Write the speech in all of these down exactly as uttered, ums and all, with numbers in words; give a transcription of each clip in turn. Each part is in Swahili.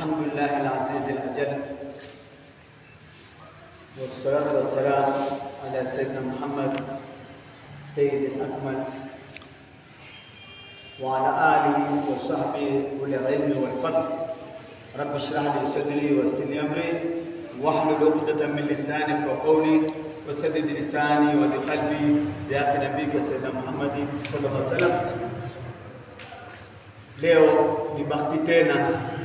الحمد لله العزيز الأجل، والصلاة والسلام على سيدنا محمد السيد الأكمل وعلى آله وصحبه أولي العلم والفضل. رب اشرح لي صدري ويسر لي أمري واحلل عقدة من لساني يفقهوا قولي وسدد لساني وبقلبي بحق نبيك سيدنا محمد صلى الله عليه وسلم. Leo ni bahati tena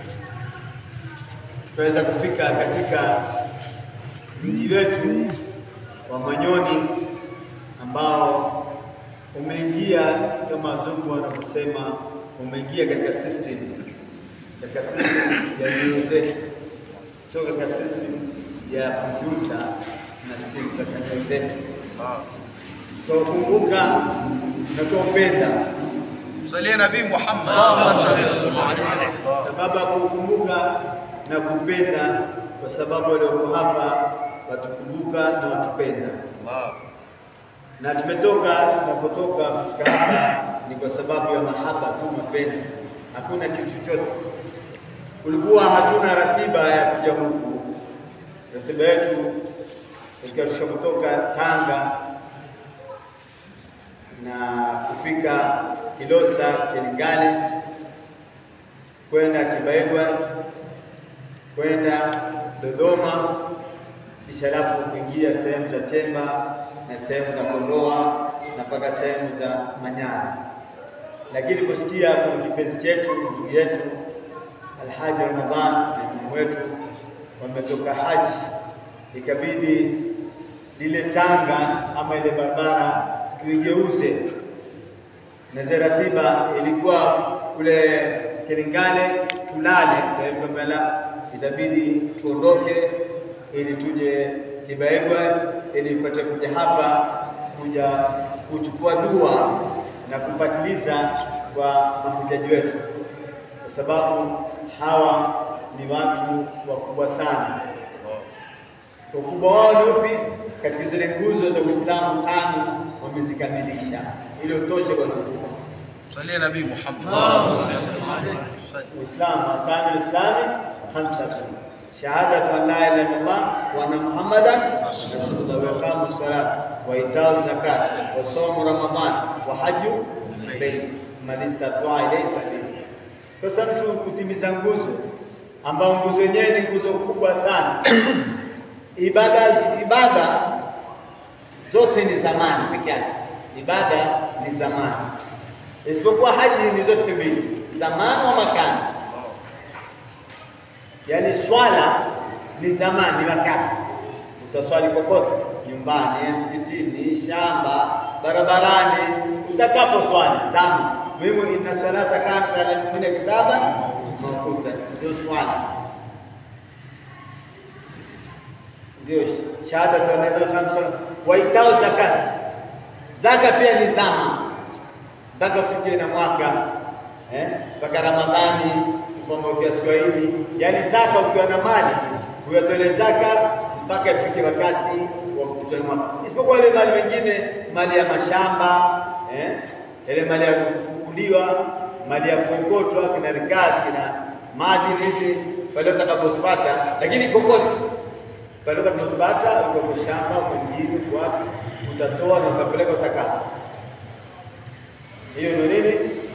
tuweza kufika katika mji wetu wa Manyoni ambao umeingia kama wazungu wanavyosema umeingia katika system katika system ya nyoyo zetu, sio katika system ya kompyuta na simu katika nyoyo zetu. Tukumbuka na tumpenda Msalie Nabii Muhammad. Sababu kukumbuka na kupenda kwa sababu walioko hapa watukumbuka na watupenda. Na tumetoka tunapotoka kufika hapa ni kwa sababu ya mahaba tu, mapenzi. Hakuna kitu chochote. Kulikuwa hatuna ratiba ya kuja huku. Ratiba yetu ikisha kutoka Tanga na kufika Kilosa, Kilingale, kwenda Kibaigwa, kwenda Dodoma, kisha alafu kuingia sehemu za Chemba na sehemu za Kondoa na mpaka sehemu za Manyara. Lakini kusikia kwa kipenzi chetu ndugu yetu Alhaji Ramadhan na mume wetu wametoka haji, ikabidi lile Tanga ama ile barabara tuigeuze. Na ratiba ilikuwa kule Kilingale tulale, kwa mbele itabidi tuondoke ili tuje Kibaigwa ili tupate kuja hapa kuja kuchukua dua na kupatiliza kwa mahujaji wetu, kwa sababu hawa ni watu wakubwa sana. Ukubwa wao ni upi? Katika zile nguzo za Uislamu tano wamezikamilisha, ili utoshe kwa ndugu. Msalie Nabii Muhammad. Uislamu tano, Islami khamsa: shahadatu an la ilaha illallah wa anna Muhammadan rasulullah, wa iqamu salat wa itau zakat wa sawmu ramadan wa hajju bayt man istata'a ilayhi sabila. Kwa sababu kutimiza nguzo ambao nguzo yenyewe ni nguzo kubwa sana. Ibada ibada zote ni zamani peke yake. Ibada ni zamani, isipokuwa haji ni zote mbili, zamani wa makani. Yani swala ni zamani, ni wakati. Utaswali kokote, nyumbani, msikitini, shamba, barabarani, utakapo swali zama. Muhimu inna salata kanat ala al-mu'minina kitaban mawquta, ndio swala. Ndio shahada tunaenda kama wa itau zakat. Zaka pia ni zama mpaka fikie na mwaka eh mpaka Ramadhani kama ukiaswahili, yani zaka ukiwa na mali uyatole zaka mpaka ifike wakati wa kutoa mwaka, isipokuwa ile mali nyingine, mali ya mashamba eh ile mali ya kufukuliwa, mali ya kuokotwa, kina rikazi, kina madini hizi pale utakapopata. Lakini kokote pale utakapopata, uko shamba, uko mjini, kwa utatoa na utapeleka utakapo. Hiyo ndio nini?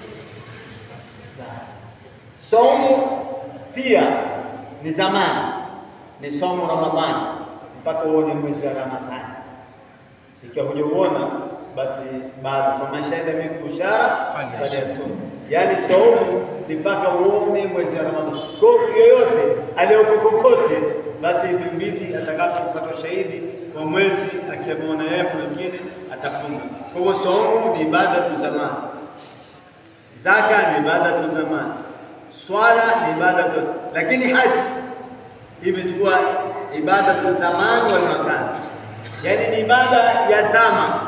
Saumu pia ni zamani, ni saumu Ramadhani mpaka uone mwezi wa Ramadhani. Ikiwa hujauona basi baada fama shahida min bushara baada ya saumu, yani saumu ni mpaka uone mwezi wa Ramadhani. Kwa yoyote aliyoko kokote basi ibidi atakapopata shahidi kwa mwezi akiamona yeye kuna mwingine atafunga. Kwa hiyo saumu ni ibada tu zamani, zaka ni ibada tu zamani, swala ni ibada tu, lakini haji imechukua ibada tu zamani wal makan, yani ni ibada ya zama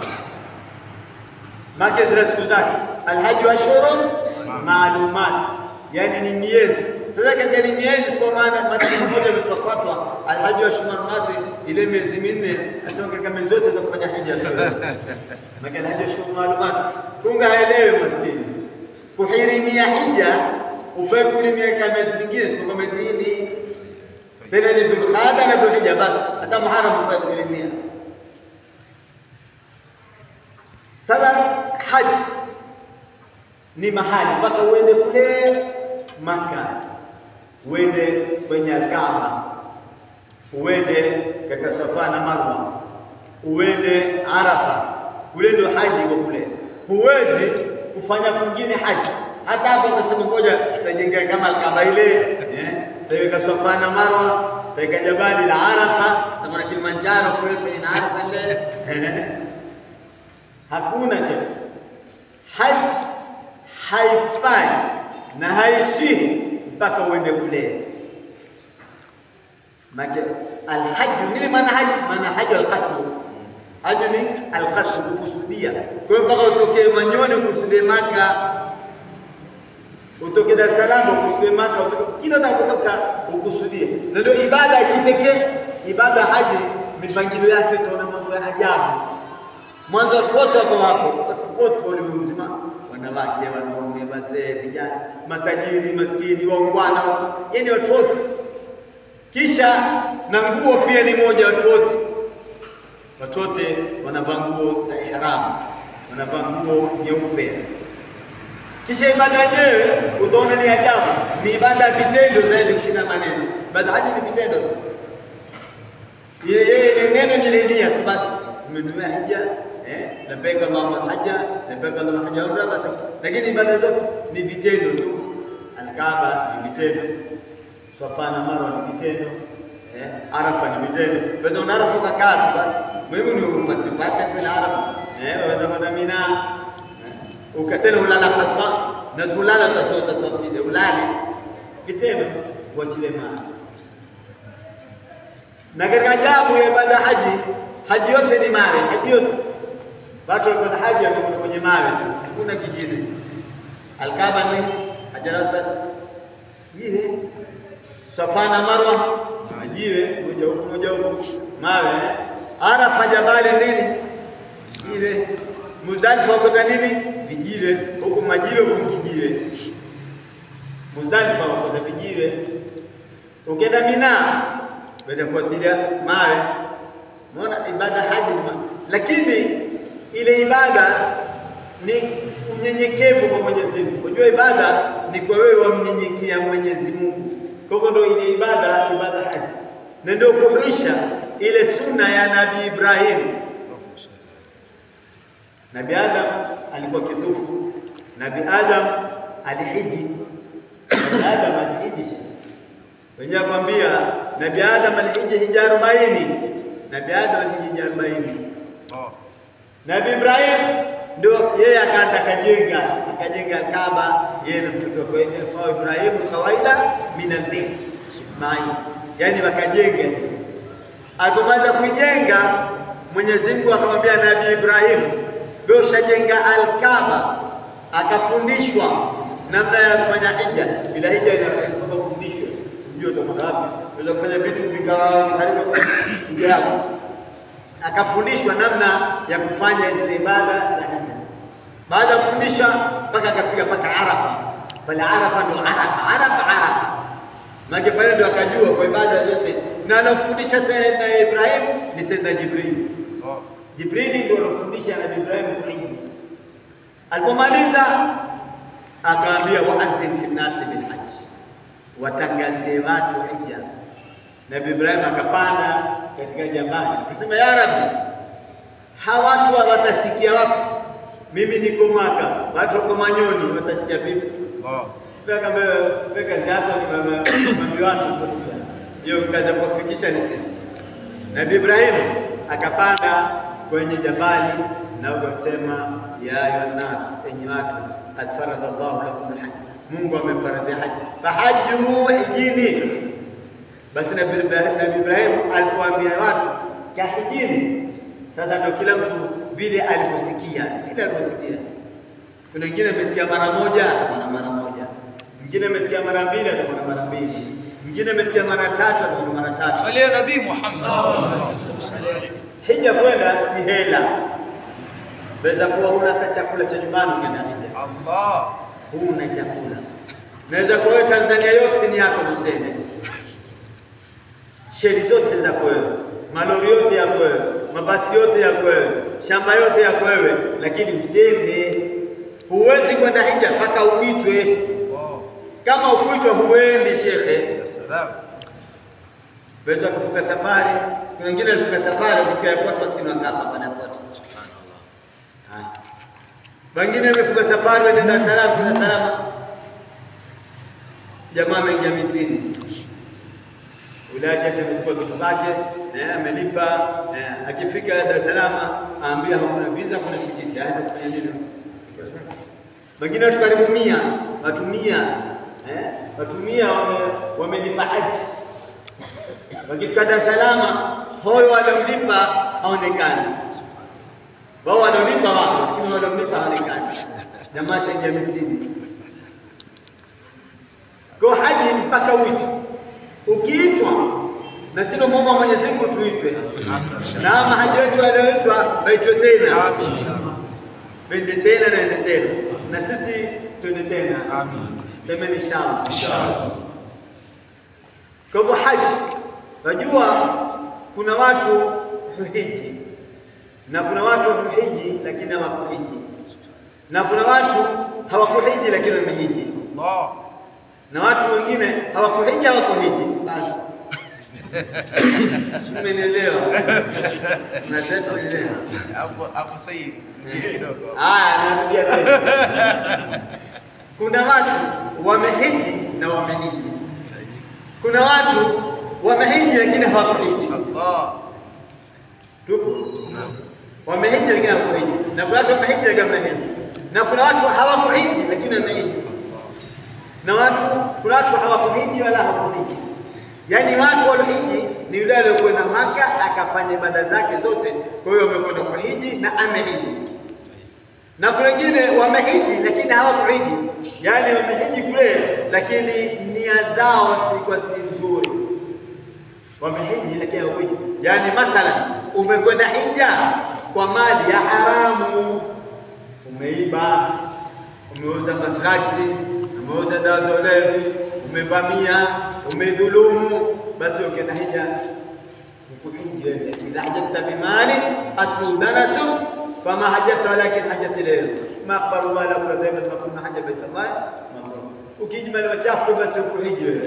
make zile siku zake. Alhaji wa shurun maalumat, yani ni miezi. Sasa katika ni miezi, kwa maana mathalan mmoja ametufatwa alhaji wa shurun madri ile miezi minne, asema katika miezi zote za kufanya hija tu. Maana alhaji wa shurun maalumat kunga haelewi maskini kuhirimia hija ufai kulimia kama miezi mingine siku miezi hii tena ni Dhulqaada na Dhulhijja basi, hata Muharram ufai kulimia. Sasa haji ni mahali mpaka uende kule Maka, uende kwenye Kaaba, uende katika Safa na Marwa, uende Arafa, kule ndio haji iko kule. Huwezi kufanya kwingine haji. Hata hapo ukasema ngoja tutajenga kama Kaaba ile, eh, tutaweka Safa na Marwa, tutaweka jabali la Arafa, kama Kilimanjaro kule na Arafa ile. Hakuna cha haji, haifai na haisihi mpaka uende kule. Maka alhajj nini maana haji? Maana haji alqasd. Haji ni alqasd, kusudia. Kwa hiyo mpaka utoke Manyoni ukusudie Maka, utoke Dar es Salaam ukusudie Maka, utoke kila utakapotoka ukusudie. Na ndio ibada ya kipekee. Ibada haji mipangilio yake utaona mambo ya ajabu. Mwanzo watu wote wako hapo, watu wote ulimwengu mzima, wanawake, wanaume, wazee, vijana, matajiri, maskini, waungwana, yaani watu wote. Kisha na nguo pia ni moja, watu wote. Watu wote wanavaa nguo za ihram, wanavaa nguo nyeupe. Kisha ibada yenyewe utaona ni ajabu, ni ibada ya vitendo zaidi kushinda maneno. Ibada haji ni vitendo tu. Ile ile neno ni nia tu basi. Umetumia hija, eh, labbaika Allahumma hajja, labbaika Allahumma hajja umra basi. Lakini ibada zote ni vitendo tu. Al-Kaaba ni vitendo, Safa na Marwa ni vitendo, eh, Arafa ni vitendo. Basi una Arafa ukakaa tu basi. Muhimu ni upate pata kwa Arafa. Eh, waweza kwenda Mina. Eh, ukatena ulala khaswa, na ulala tatota tafide ulale. Vitendo kuachilia maana. Na katika ajabu ya ibada haji, haji yote ni mawe, haji yote. Watu wanakwenda haji wanakwenda kwenye mawe tu, hakuna kingine. Al-Kaaba ni Hajar Aswad, jiwe. Safa na Marwa, jiwe, moja huko moja huko, mawe. Arafa jabali nini? Jiwe. Muzdalifa wako nini? Vijiwe, huko majiwe huko kijiwe. Muzdalifa wako vijiwe. Ukienda Mina, baada kuatilia mawe. Unaona ibada haji ni mawe. Lakini ile ibada ni unyenyekevu kwa Mwenyezi Mungu. Unajua ibada ni kwa wewe wamnyenyekea Mwenyezi Mungu. Kwa hivyo ndio ile ibada, ibada haji. Na ndio kuisha ile sunna ya Nabii Ibrahim. Nabii Adam alikuwa kitufu. Nabii Adam alihiji. Nabii Adam alihiji. Wenyewe kwambia Nabii Adam alihiji hija arobaini. Nabii Adam alihiji hija arobaini. Oh. Nabii Ibrahim ndio yeye akaanza kajenga, akajenga Kaaba yeye na mtoto wake Ibrahim kawaida min al-bayt Ismail. Yaani wakajenga. Alipomaliza kujenga Mwenyezi Mungu akamwambia Nabii Ibrahim, "Wewe ushajenga al-Kaaba." Akafundishwa namna ya kufanya hija. Bila hija inataka kufundishwa. Ndio utakwenda wapi? Unaweza kufanya vitu vikawa haribu hija yako. Akafundishwa namna ya kufanya zile ibada za hija. Baada ya kufundishwa mpaka akafika mpaka Arafa. Pale Arafa ndo Arafa, Arafa, Arafa. Maana pale ndo akajua kwa ibada zote. Na anafundisha Sayyidina Ibrahim ni Sayyidina Jibril. Oh. Jibril ndio alofundisha Nabii Ibrahim kuhiji. Alipomaliza akaambia wa'adhin fi nasi bil hajj. Watangazie watu hija. Nabii Ibrahim akapanda katika jabali. Akasema ya Rabbi, hawa watu watasikia wapi? Mimi niko Maka, watu wako Manyoni watasikia vipi? Wow. Kama wewe kazi yako ni mambo watu tu. Hiyo kazi ya kufikisha ni sisi. Nabii Ibrahim akapanda kwenye jabali na akasema ya ayuhan nas, enyi watu, atfaradha Allahu lakum alhajj. Mungu amefaradhi haji. Fahajju hijini. Basi Nabii Ibrahim alipoambia watu kahijini. Sasa ndio kila mtu vile aliposikia, vile aliposikia. Kuna wengine amesikia mara moja, atakuwa mara moja. Mwingine amesikia mara mbili, atakuwa mara mbili. Mwingine amesikia mara tatu, atakuwa mara tatu. Salia Nabii Muhammad. Hija kwenda si hela. Weza kuwa huna hata chakula cha nyumbani ukienda hija. Allah. Huna chakula. Naweza kwa wewe Tanzania yote ni yako useme. Sheri zote za wewe, malori yote ya wewe, mabasi yote ya wewe, shamba yote ya wewe, lakini useme huwezi kwenda hija mpaka uitwe. Kama ukuitwa huendi shekhe. Salaam. Wewe kufuka safari, kuna wengine walifuka safari ukifika airport maskini wakafa baada ya airport. Subhanallah. Wengine wamefuka safari waenda Dar es Salaam kwa salama. Jamaa ameingia mitini. Ulaje atachukua vitu vyake, eh amelipa, eh, akifika Dar es Salaam aambia hakuna visa, kuna tikiti, aenda kufanya nini? Wengine watu karibu mia, watu mia, eh watu mia wamelipa haji. Wakifika Dar es Salaam, hoyo waliomlipa haonekani. Wao waliomlipa wako, lakini waliomlipa haonekani. Jamaa shaingia mitini. Kwa haji mpaka uitwe. Ukiitwa na sio muomba Mwenyezi Mungu tuitwe. Na mahaji wetu walioitwa waitwe tena. Amin. Wende tena na wende tena. Na sisi tuende tena. Amin. Sema inshallah. Inshallah. Kwa haji, wajua kuna watu huhiji na kuna watu huhiji lakini hawakuhiji. Na kuna watu hawakuhiji lakini wamehiji. Allah. Na watu wengine hawakuhiji hawakuhiji. Basi. Umenielewa? Nataka kuelewa. Hapo hapo sahihi kidogo. Ah, narudia tena. Kuna watu wamehiji na wamehiji. Kuna watu wamehiji lakini hawakuhiji. Allah. Tupo. Wamehiji lakini hawakuhiji. Na kuna watu wamehiji lakini wamehiji. Na kuna watu hawakuhiji lakini wamehiji. Na watu kuna watu hawakuhiji wala hawakuhiji. Yaani watu waliohiji ni yule aliyekwenda Maka akafanya ibada zake zote, kwa hiyo amekwenda kuhiji na amehiji. Na kuna wengine wamehiji lakini hawakuhiji. Yaani wamehiji kule lakini nia zao si kwa si nzuri. Wamehiji lakini hawakuhiji. Yaani mathalan umekwenda hija kwa mali ya haramu. Umeiba, umeuza madraksi, umeuza dawa za ulevi, umevamia, umedhulumu, basi ukienda hija ukuhiji wewe. Idha hajjata bimali aslu danasu fama hajjata walakin hajjata ilayhi maqbalu wala qurata ma kunna hajja baitullah mabrur. Ukijimali machafu basi ukuhiji wewe.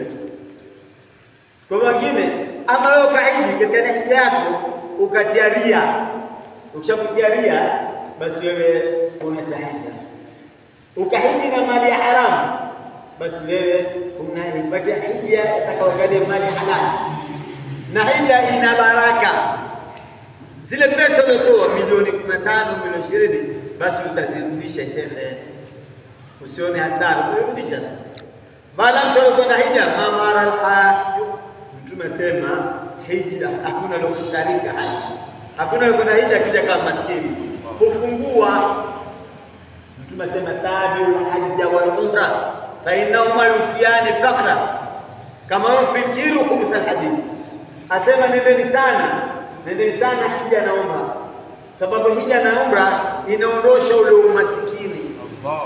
Kwa wengine ama wewe ukahiji katika hija yako ukatiaria, ukishakutiaria basi wewe unatahija. Ukahiji na mali ya haramu basi wewe unaipatia hija itakayoangalia mali halali. Na hija ina baraka. Zile pesa ulizotoa milioni kumi na tano, milioni ishirini basi utazirudisha shekhe. Usione hasara, utarudisha. Baada mtu alikwenda hija mamara al-hajj. Mtume sema hija hakuna lofutarika haji. Hakuna alikwenda hija kija kama maskini. Hufungua. Mtume sema tabiul hajja wal umra fa innahuma yufiyani faqra kama yufikiru khubth alhadid. Asema nendeni sana, nendeni sana hija na umra, sababu hija na umra inaondosha ule umasikini. Allah.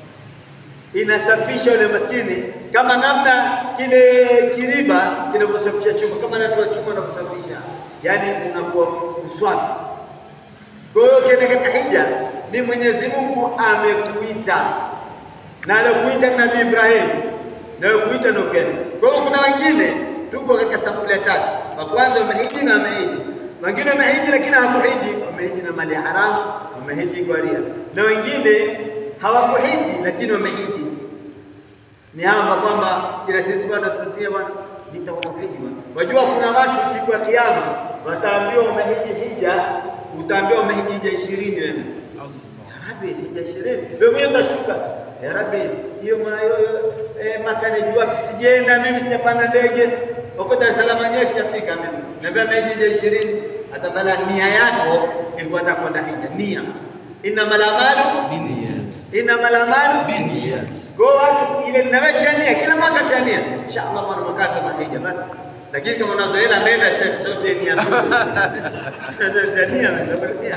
Inasafisha ule maskini kama namna kile kiriba kinavyosafisha chuma, kama natoa chuma na kusafisha, yani unakuwa uswafi. Kwa hiyo ukienda katika hija ni Mwenyezi Mungu amekuita. Na alikuita Nabii Ibrahim, na alikuita na ukenda. Kwa hiyo kuna wengine tuko katika sampuli ya tatu. Wa kwanza wamehiji na wamehiji. Wengine wamehiji lakini hawakuhiji, wamehiji na mali haramu, wamehiji kwa ria. Na wengine hawakuhiji lakini wamehiji. Ni hapa kwamba kila sisi bwana tunatia bwana nitakuhiji bwana. Wajua kuna watu siku ya kiyama wataambiwa wamehiji hija, utaambiwa wamehiji hija ishirini wewe. Ya Rabbi hija ishirini. Wewe mwenyewe utashtuka. Ya Rabbi hiyo mayo eh Maka najua kisijenda mimi sipanda ndege. Uko Dar es Salaam nyeshi kafika mimi. Naambia mehiji hija ishirini. Hata bala nia yako ilikuwa atakwenda hija. Nia. Inna malamalu Biniyat. Inna malamalu Biniyat. Kwa watu ile ninaweka nia kila mwaka tania. Inshallah mara mwaka kama hija basi. Lakini kama unazo hela nenda Sheikh sote nia tu. Sasa tania ndio.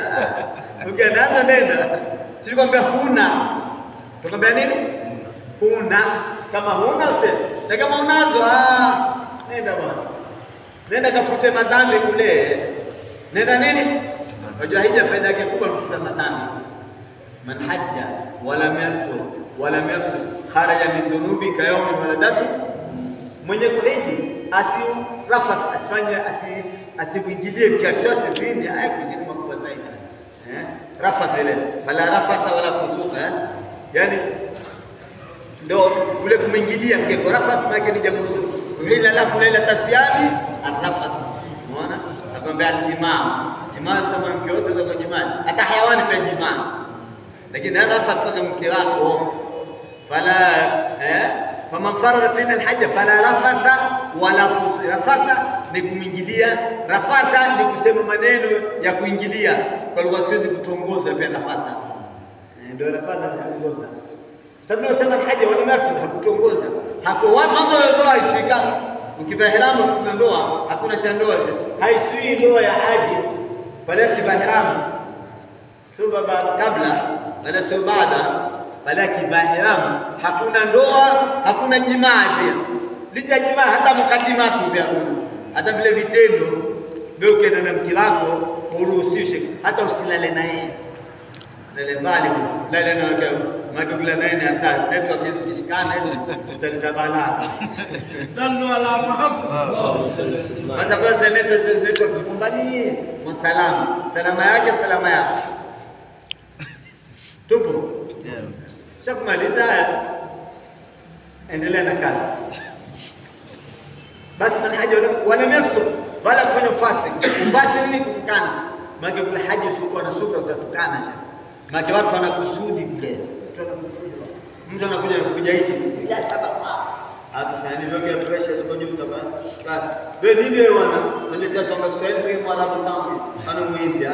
Ukianza nenda. Sikwambia huna. Tukwambia nini? Huna. kama huna useme. Na kama unazo ah nenda bwana. Nenda kafute madhambi kule. Nenda nini? Unajua hija faida yake kubwa kufuta madhambi. Man hajja wala yarfud wala yafsud kharaja min dhunubi ka yawmin waladatu. Mwenye kuhiji asirafath asifanye asi asimuingilie mkiacho asizini haya kujini makubwa zaidi. Eh? Rafath ile. Fala rafatha wala fusuqa. Eh? Yani ndio kule kumwingilia mkeko. Rafath maana ni jambo zuri. Uhilla lakum lailata siyami arrafath. Unaona? Akwambia aljimaa. Jimaa kama mke wote za jimaa. Hata hayawani pia jimaa. Lakini rafath kwa mke wako fala eh faman farada fina alhajj fala rafatha wala fusuq. Rafatha ni kumwingilia, rafatha ni kusema maneno ya kuingilia. Kwa lugha siwezi kutongoza pia rafatha. Ndio rafatha kutongoza. Sababu unasema haja wala marfu hakutongoza. Hapo mwanzo wa ndoa isika. Ukivaa ihramu kufunga ndoa, hakuna cha ndoa. Haisui ndoa ya haji. Pale ukivaa ihramu sio baba kabla, wala sio baada. Pale ukivaa ihramu hakuna ndoa, hakuna jimaa pia. Licha jimaa hata mukadimatu pia hakuna. Hata vile vitendo wewe ukienda na mke wako uruhusishe hata usilale na yeye. Lele mbali lele na wake maana kula naye ni hatari network hizi kishikana hizi utatabala sallu ala muhammad sasa kwanza network network zikumbani msalama salama yake salama yake tupo yeah. Shakumaliza endelea na kazi basi man haja wala nafsu wala kufanya ufasi ufasi ni kutukana maana kula haja usipokuwa na subra utatukana. Maana watu wanakusudi kule. Mtu anakusudi. Mtu anakuja kukuja hichi bila sababu. Atafanya ndio kwa pressure siko juu tabana. Wewe nini wewe wana? Unaletea toka Kiswahili tu Mwarabu kama ana Muindia.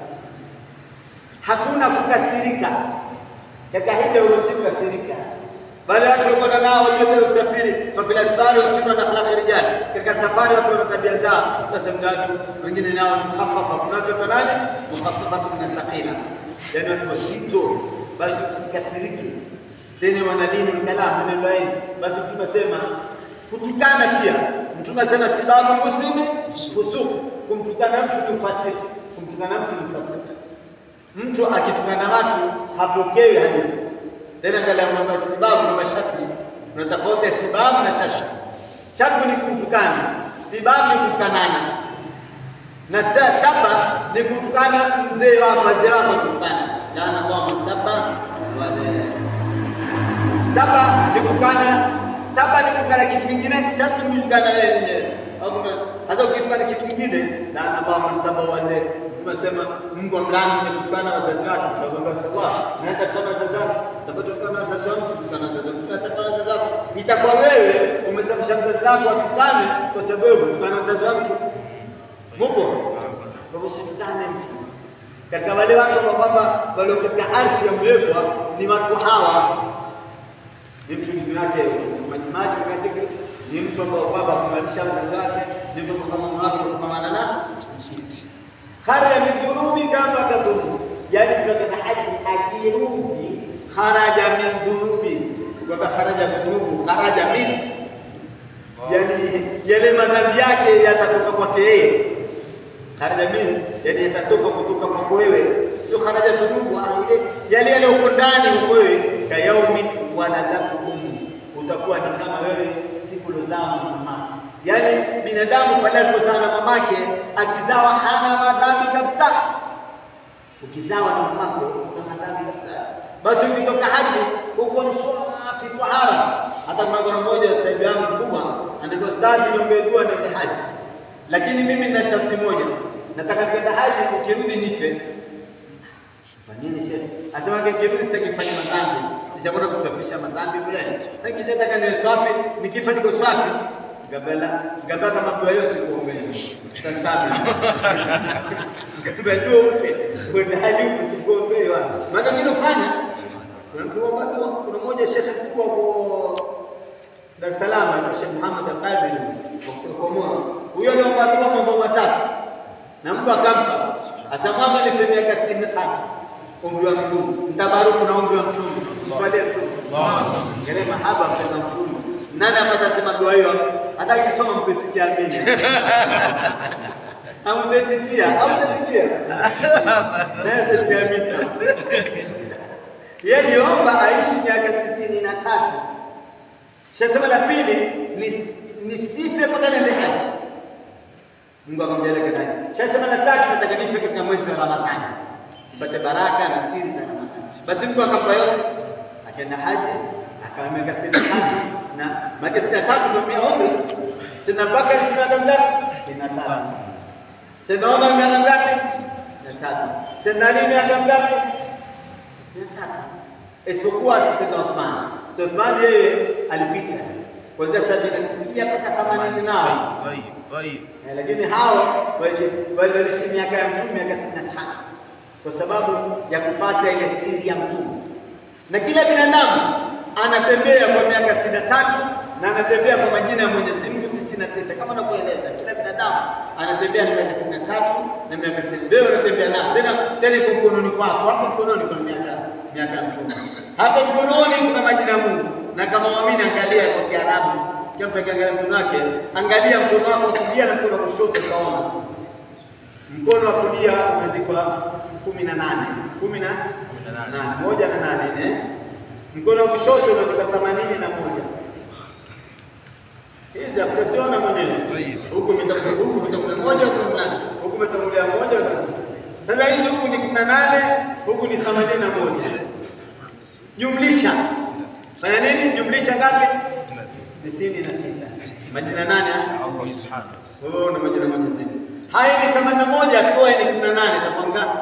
Hakuna kukasirika. Katika hija uruhusiwi kukasirika. Bali watu walikuwa nao walioenda kusafiri, fa fil asfari usifuna na akhlaq rijal. Katika safari watu wana tabia zao. Sasa watu wengine nao mkhaffafa. Kuna watu nani? Mkhaffafa min thaqila. Yani watu wazito, basi usikasiriki. Tena wanalini mkalamu neno laini. Basi mtume asema kutukana pia. Mtume asema sababu muslimi fusuq. Kumtukana mtu ni ufasiki. Kumtukana mtu ni ufasiki. Mtu akitukana watu hapokewi hadithi. Tena angalia mambo sababu na mashaki. Kuna tofauti ya sababu na shashki. Shaki ni kumtukana, sababu ni kutukanana. Na saa saba ni kutukana mzee wako, mzee wako kutukana. Na Allah masaba wale. Saba ni kutukana, saba ni kutukana kitu kingine, shati ni kutukana wewe mwenyewe. Sasa ukitukana kitu kingine, na Allah masaba wale. Tunasema Mungu amlaani ni kutukana wazazi wake, kwa sababu Allah na atakana wazazi wake, atatukana wazazi wake, kutukana wazazi wake, atakana wazazi wake. Itakuwa wewe umesababisha mzazi wako atukane kwa sababu kutukana wazazi wake. Mupo? Kwa usitukane mtu. Katika wale watu ambao kwamba wale katika arshi ya mwekwa ni watu hawa. Ni mtu ni yake majimaji katika ni mtu ambao kwamba kumalisha wazazi wake, ni mtu kama mama wake kufanana na msikiti. Kharaja min dhunubi kama tatubu. Yani tunataka haji ajirudi kharaja min dhunubi. Kwamba kharaja min dhunubi, kharaja min. Yani yale madhambi yake yatatoka kwake yeye. Kharaja min, yani yatatoka kutoka kwako wewe. Sio kharaja dhunubu ile yale yale uko ndani uko wewe ka yaumi waladatukum. Utakuwa ni kama wewe siku lozao mama. Yani binadamu pale alipozaa na mamake akizawa hana madhambi kabisa. Ukizawa na mamako una madhambi kabisa. Basi ukitoka haji uko mswafi tahara. Hata kuna bwana mmoja sahibi yangu mkubwa anaitwa Stadi niombe dua na haji. Lakini mimi nina sharti moja. Nataka nikenda haji ukirudi nife. Fanyeni shehe. Asema ukirudi sitaki kufanya madhambi. Sishakwenda kusafisha madhambi bure. Sasa kitaka niwe safi, nikifa niko safi. Gabela, gabela kama dua hiyo sikuombea. Tasami. Gabela ufe. Kwenda haji usikuombea. Maana ninofanya kuna mtu wa dua, kuna mmoja shekhe mkubwa kwa Dar es Salaam anaitwa Sheikh Muhammad Al-Qabil wa Komoro. Huyo aliomba dua mambo matatu. Na Mungu akampa. Asa mwanzo ni miaka sitini na tatu. Umri wa mtume. Mtabaruku na umri wa mtume. Mswalie mtume. Allah. Ngele mahaba kwa mtume. Nani apata sema dua hiyo? Hata ukisoma mtutikia amini. Hamtutikia, au shatikia? Nani atatikia amini? Yeye niomba aishi miaka sitini na tatu. Shasema la pili ni nisife mpaka niende haji. Mungu akamjalia kadani. Shasema la tatu nataka nife katika mwezi wa Ramadhani. Nipate baraka na siri za Ramadhani. Basi Mungu akampa yote. Akaenda haji, akawa miaka sitini na tatu na miaka sitini na tatu ndio umri. Sina Bakari sina ngapi? sitini na tatu. Sina Omar miaka ngapi? sitini na tatu. Sina Ali miaka ngapi? sitini na tatu. Isipokuwa sisi na Uthman. So Uthman yeye alipita kuanzia sabini na tisa mpaka themanini nao. Lakini hao waliishi miaka ya Mtume miaka sitini na tatu kwa sababu ya kupata ile siri ya Mtume. Na kila binadamu anatembea kwa miaka sitini na tatu na anatembea kwa majina ya Mwenyezi Mungu tisini na tisa kama nakueleza. Kila binadamu anatembea na miaka sitini na tatu na miaka sitini. Leo anatembea na tena tena kwa mkononi kwako. Hapo mkononi kuna miaka miaka ya Mtume. Hapa mkononi kuna majina ya Mungu. Na kama waamini angalia kwa Kiarabu. Kama mtu akiangalia mkono wake, angalia mkono wako wa kulia na mkono wa kushoto utaona. Mkono wa kulia umeandikwa kumi na nane. kumi na nane. Moja na nane, eh? Mkono wa kushoto umeandikwa themanini na moja. Hizi utasiona mwenyewe. Huku mitakuwa huku mitakuwa moja huku na huku mitakuwa moja. Sasa hizi huku ni kumi na nane, huku ni themanini na moja. Jumlisha. Fanya nini? Jumlisha ngapi? tisini na tisa. Majina nane Allah Subhanahu. Oh, na majina Mwenyezi Mungu. Haya ni themanini na moja toa ni kumi na nane itakuwa ngapi?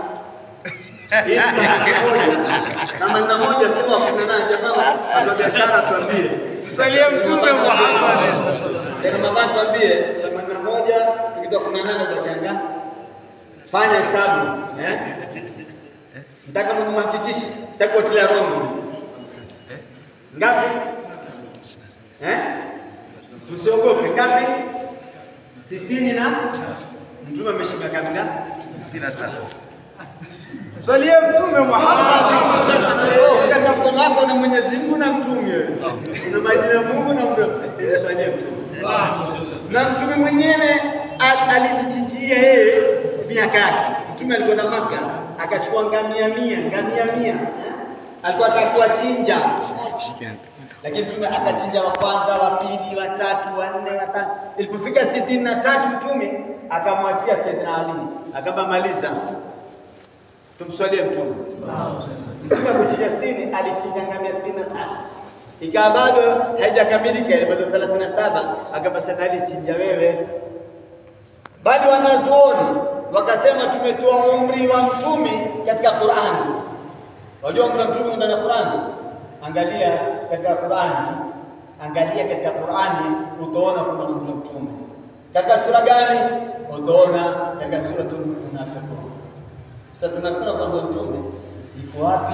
themanini na moja toa kumi na nane jamaa kwa biashara tuambie. Tusalie Mtume Muhammad. Ramadhani tuambie themanini na moja tukitoa kumi na nane itakuwa fanya hesabu, eh? Nataka mhakikishe, sitaki kutia roho. Ngapi? Eh? Tusiogope ngapi? sitini na Mtume ameshika ngapi? sitini na tatu. Salie Mtume Muhammad. Katika mkono wako na Mwenyezi Mungu na Mtume. Una majina ya Mungu na Mtume. Salie Mtume. Na Mtume mwenyewe alijichinjia yeye miaka yake. Mtume alikwenda Maka akachukua ngamia mia, ngamia mia. Alikuwa atakuwa chinja. Lakini Mtume akachinja wa kwanza, wa pili, wa tatu, wa nne, wa tano. Ilipofika sitini na tatu Mtume akamwachia Sayyidina Ali. Akamba maliza. Tumswalie Mtume. Mtume kuchinja sitini alichinja ngamia sitini na tatu. Ikawa bado haijakamilika ile bado thelathini na saba akamba Sayyidina Ali chinja wewe. Bado wanazuoni wakasema tumetoa umri wa Mtume katika Qur'ani. Wajua umri wa Mtume ndani ya Qur'ani? Angalia katika Qur'ani, angalia katika Qur'ani utaona kuna umri wa Mtume. Katika sura gani? Utaona katika suratul Munafiqun. Sasa tunafikiri kwamba Mtume iko wapi?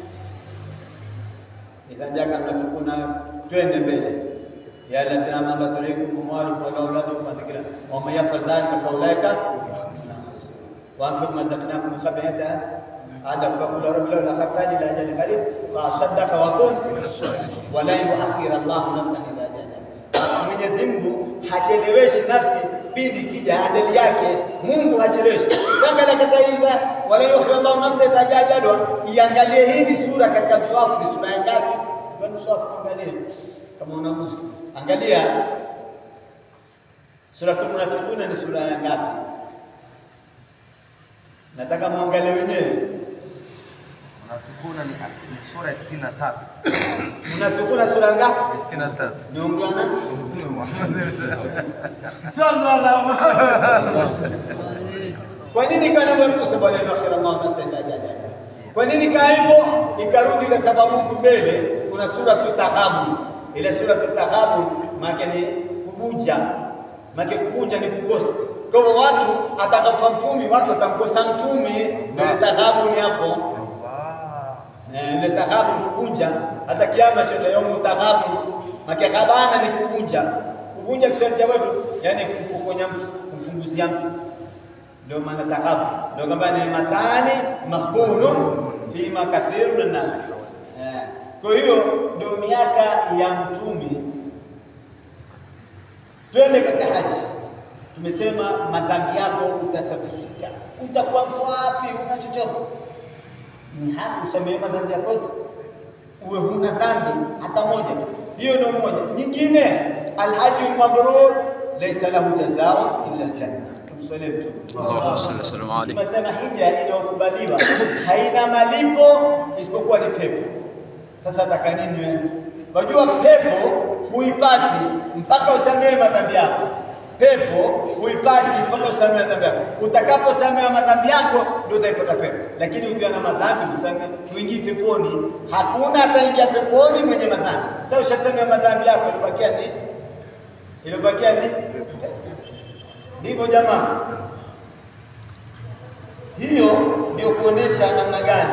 Idha jaka munafiquna twende mbele. Ya alladhina amanu tulaykum amwalukum wa auladukum dhikra wa man yaf'al dhalika fa ulaika wa anfiqu ma zaknakum min qabli hada hada faqul rabbi la akhirtani ila ajalin qarib fa saddaqa wa kun wa la yu'akhir Allah nafsan ila ajalin. Mwenyezi Mungu hacheleweshi nafsi pindi kija ajali yake. Mungu hacheleweshi. Sanga la kaida wala yu'akhir Allah nafsan ila ajalin. Iangalie hii ni sura katika mswafu, ni sura ngapi? Kwa mswafu angalie kama una mushkil. Angalia Suratul Munafiqun ni sura ya ngapi? Nataka muangalie wenyewe. Munafiqun ni, ni sura sitini na tatu. Munafiqun sura ngapi? sitini na tatu. Ni umri wa nani? Mtume Muhammad Sallallahu alaihi wasallam. Kwa nini kana Mungu subhanahu wa ta'ala Allah anasaidia? Kwa nini kaa hivyo? Ikarudi kwa sababu mbele kuna sura Taghabun. Ile sura Taghabun maana ni kubuja. Maana kubuja ni kukosa. Kwa hivyo watu atakapofa mtume, watu watamkosa mtume, ndio Taghabun hapo. Eh, ile Taghabun kubuja, hata kiama cha yaumu Taghabun, maana kabana ni kubuja. Kubuja Kiswahili cha watu, yani kupokonya mtu, kumpunguzia mtu. Ndio maana Taghabun. Ndio kama ni matani mahbulun fi ma kathirun nas. Kwa hiyo ndio miaka ya mtume Twende katika haji. Tumesema madhambi yako utasafishika, utakuwa msafi, una chochote. Ni haki usamehe madhambi yako yote, uwe huna dhambi hata moja. Hiyo ndio moja. Nyingine, alhajjul mabrur laysa lahu jazaa'un illa aljanna. Tumswalie Mtume. Allahumma salli sallam alayhi. Tumesema hija inayokubaliwa haina malipo isipokuwa ni pepo. Sasa nataka nini wewe? Wajua pepo huipati mpaka usamehe madhambi yako. Pepo huipati mpaka usamehe madhambi yako. Utakaposamehe madhambi yako ndio utaipata pepo. Lakini ukiwa na madhambi usamehe uingii peponi, hakuna ataingia peponi mwenye madhambi. Sasa ushasamehe madhambi yako, ilibakia nini? Ilibakia nini? Ndivyo jamaa. Hiyo ndio kuonesha namna gani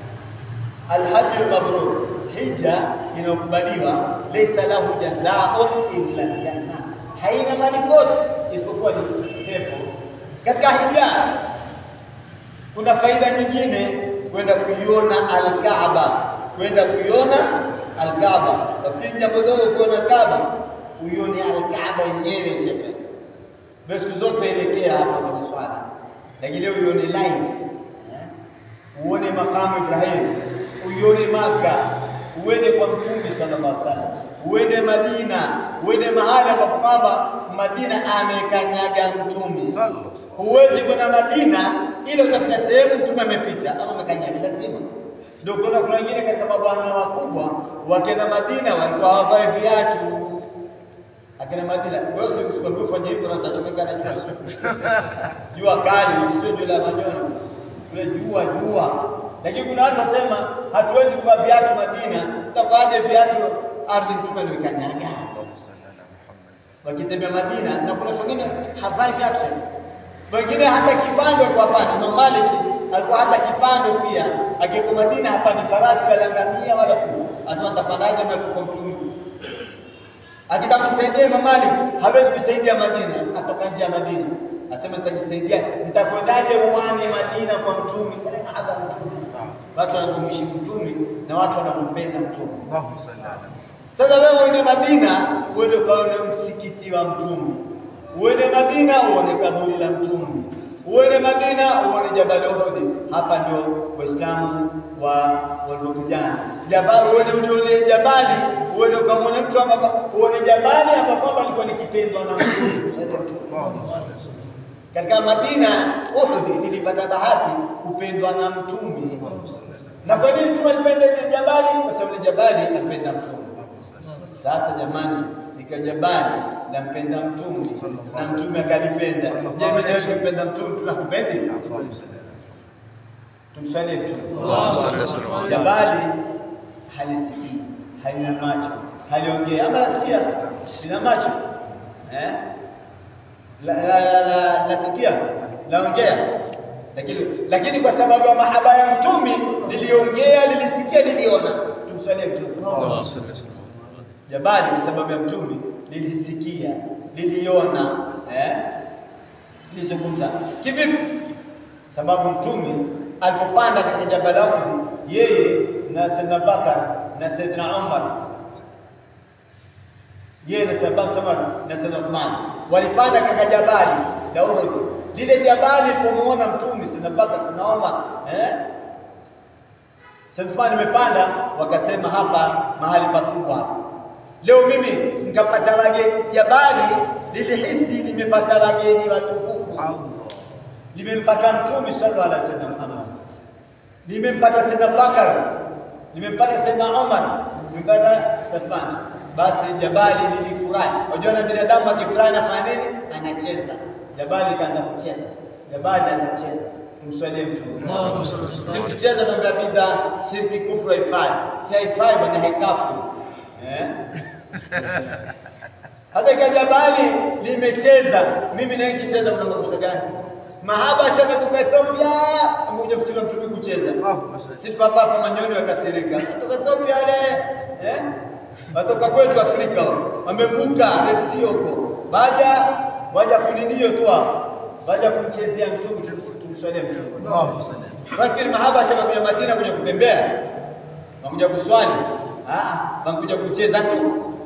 alhajjul mabrur, hija inayokubaliwa, laysa lahu jazaa'un illa aljanna, haina malipo isipokuwa ni pepo. Katika hija kuna faida nyingine, kwenda kuiona al-Kaaba, kwenda kuiona al-Kaaba. Nafikiri jambo dogo kuona al-Kaaba, uione al-Kaaba yenyewe shekhe. Basi siku zote elekea hapa kwenye swala, lakini leo uione live, uone makamu Ibrahim, uione Maka, uende kwa Mtume sallallahu alaihi wasallam, uende Madina, uende mahali ambapo kwamba Madina amekanyaga Mtume. Huwezi kwenda Madina ile utapita sehemu Mtume amepita ama amekanyaga, lazima. Ndio kuna kuna wengine katika mabwana wakubwa wakenda Madina walikuwa hawavai viatu. Akina Madina, wewe usikwambie ufanye hivyo na utachomeka na jua. Jua kali, usio jua la manyono. Kule jua jua. Lakini kuna watu wasema hatuwezi kuvaa viatu Madina, tutavaje viatu ardhi Mtume aliyokanyaga. Wakitembea Madina na kuna wengine havai viatu. Wengine hata kipando kwa pande. Imam Maliki alikuwa hata kipando pia. Akiko Madina hapandi farasi wala ngamia wala punda. Asema tapandaje kwa Mtume. Akitaka kusaidia Imam Malik hawezi kusaidia Madina, atoka nje ya Madina. Asema nitajisaidia, nitakwendaje uwani Madina kwa Mtume? Kale mahaba Mtume. Watu wanamheshimu Mtume na watu wanampenda Mtume. Allahumma salli ala. Sasa wewe uende Madina, uende kaone msikiti wa Mtume. Uende Madina uone kaburi la Mtume. Uende Madina uone Jabal Uhud. Hapa ndio Waislamu wa walipokujana. Jabal uone uone Jabali, uende ukamwone mtu ambapo uone Jabali ambapo alikuwa ni kipendwa na Mtume. Katika Madina Uhud nilipata bahati kupendwa na Mtume. Na kwa nini Mtume alipenda ile Jabali? Kwa sababu ile Jabali anapenda Mtume. Sasa jamani, nika Jabali nampenda Mtume na Mtume akalipenda. Je, mimi nawe nimpenda Mtume tunakupendi? Tumsalie Mtume. Allahumma salli sallam. Jabali halisikii, halina macho, haliongea. Ama nasikia? Sina macho. Eh? La la la, la nasikia, laongea. Lakini lakini kwa sababu ya mahaba ya Mtume niliongea, nilisikia, niliona. Tumsalie Mtume. Allahumma salli sallam. Jabali kwa sababu ya Mtume nilisikia, niliona, eh? Nilizungumza. Kivipi? Sababu Mtume alipopanda katika Jabal Uhud, yeye na Sayyidina Bakar na Sayyidina Umar, yeye na Sayyidina Bakar na Sayyidina Uthman walipanda katika Jabali la Uhud. Lile jabali lipomuona Mtume, Sayyidina Bakar, Sayyidina Umar, eh? Sayyidina Uthman imepanda, wakasema hapa mahali pakubwa. Leo mimi nikapata wageni Jabali, nilihisi nimepata wageni watukufu. Nimempata Mtume sallallahu alaihi wasallam. Nimempata Sayyidina Bakar, nimempata Sayyidina Umar, nimempata Uthman. Basi Jabali lilifurahi. Unajua na binadamu akifurahi anafanya nini? Anacheza. Jabali kaanza kucheza. Jabali kaanza kucheza. Tumswalie Mtume. Si kucheza na bid'a, shirki, kufuru haifai. Si haifai bali haikafu. Eh? Hata kama Jabali limecheza, mimi na nikicheza kuna makosa gani? Mahaba shaka tuka Ethiopia, amekuja msikiti wa Mtume kucheza. Sisi tuko hapa hapa Manyoni wakasirika. Tuka Ethiopia wale, eh? Watoka kwetu Afrika huko. Wamevuka Red Sea huko. Baja, waja kuninio tu hapo. Baja kumchezea Mtume, tumswalie Mtume. Wafikiri mahaba shaka kuja Madina kuja kutembea. Wamekuja kuswali. Ah, wamekuja kucheza tu.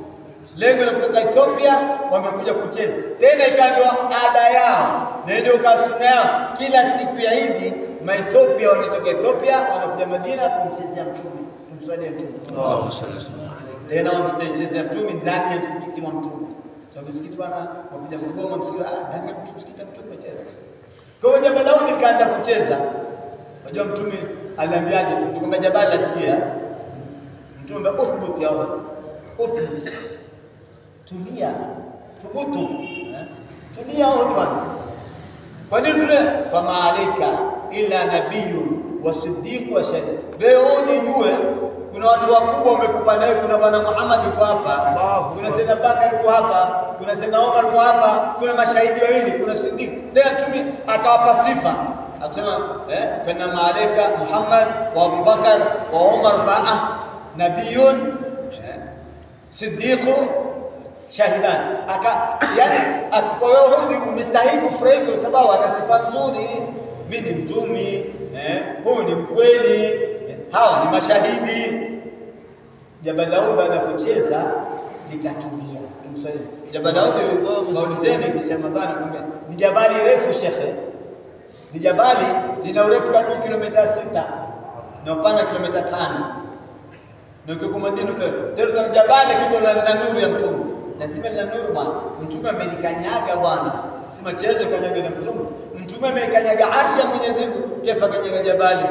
Lengo la kutoka Ethiopia wamekuja kucheza. Tena ikawa ada yao na ndio kasuna yao. Kila siku ya Eid Maethiopia wanatoka Ethiopia wanakuja Madina kumchezea Mtume, kumswalia Mtume. Allahu sallallahu. Tena wanachezea Mtume ndani ya msikiti wa Mtume. Sababu msikiti bwana wakuja kugoma msikiti ah ndani ya msikiti wa Mtume cheza. Kwa hiyo Jabal Uhud kaanza kucheza. Unajua Mtume aliambiaje? Tukwamba Jabal lasikia. Mtume uthbut ya Uhud. Uthbut. Tulia. Thubutu. Eh? Tulia Uhud bwana. Kwa nini tule? Fama alayka illa nabiyyun wa siddiq wa shahid. Leo unijue kuna watu wakubwa wamekupa naye, kuna bwana Muhammad yuko hapa, kuna Sayyidina Bakar yuko hapa, kuna Sayyidina Umar yuko hapa, kuna mashahidi wawili, kuna Siddiq. Tena Mtume akawapa sifa. Akasema eh kana malaika Muhammad wa Abu Bakar wa Umar fa'a nabiyyun siddiq shahidan. Aka yani akawa huyu umestahili kufurahi kwa sababu ana sifa nzuri. Mimi ni mtume, eh huyu ni mkweli, hawa ni mashahidi. Jabal Uhud baada ya kucheza likatulia. Tumswali Jabal Uhud maulizeni kusema dhana kumbe ni jabali refu shekhe. Ni jabali lina urefu karibu kilomita sita na upana kilomita tano. Na ukiwa Madina ndio ndio jabali kidogo na nuru ya Mtume. Lazima lina nuru bwana. Mtume amelikanyaga bwana. Si machezo kanyaga na Mtume. Mtume amekanyaga arshi ya Mwenyezi Mungu, kefa kanyaga jabali.